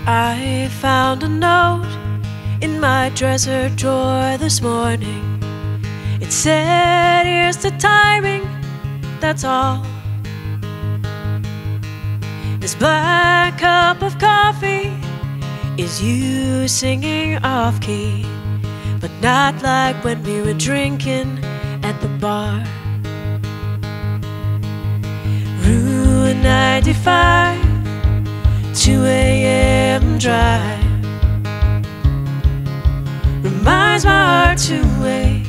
I found a note in my dresser drawer this morning. It said, here's the timing, that's all. This black cup of coffee is you singing off-key, but not like when we were drinking at the bar. Route 95, 2 a.m. drive reminds my heart to wake.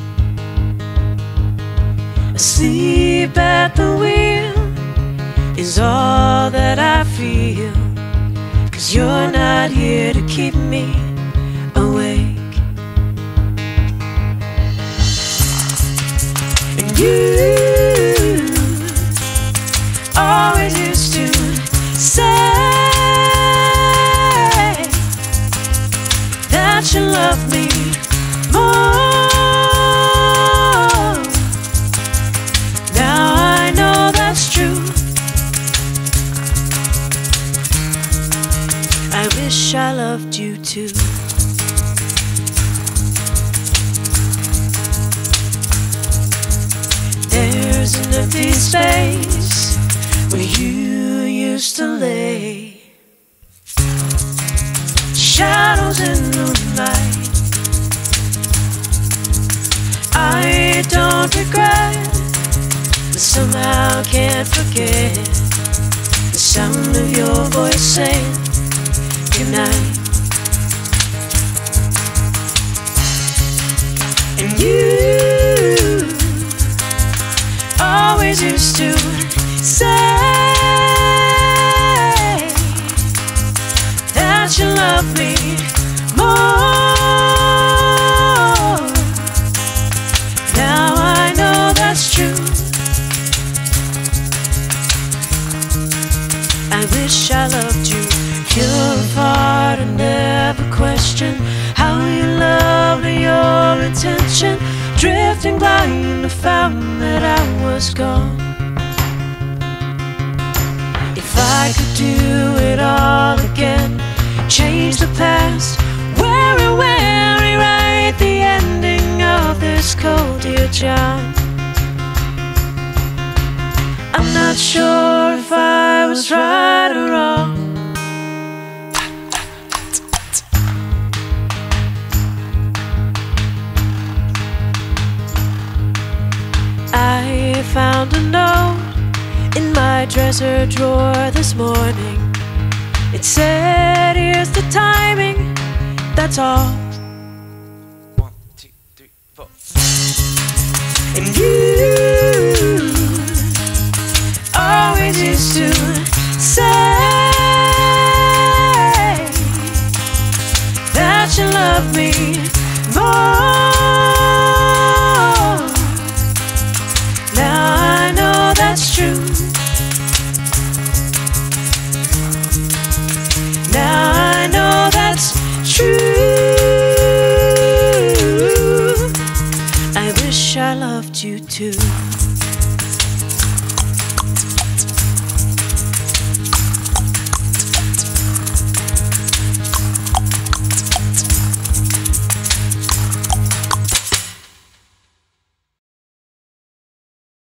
Asleep at the wheel is all that I feel, 'cause you're not here to keep me awake. And you always used to say that you love me more. Now I know that's true. I wish I loved you too. There's an empty space where you used to lay, shadows in the night. I don't regret, but somehow can't forget the sound of your voice saying goodnight. And you always used to say that you love me more. Now I know that's true. I wish I loved you pure of heart and never question how you loved or your intention. Drifting blind, I found that I was gone. If I could do it all again, change the past, where and when, rewrite the ending of this cold, dear John. I'm not sure if I was right or wrong. I found a note in my dresser drawer this morning. It said, here's the timing, that's all. 1, 2, 3, 4. And you always used to say that you love me more. Now I know that's true. Now I know that's true. I wish I loved you too.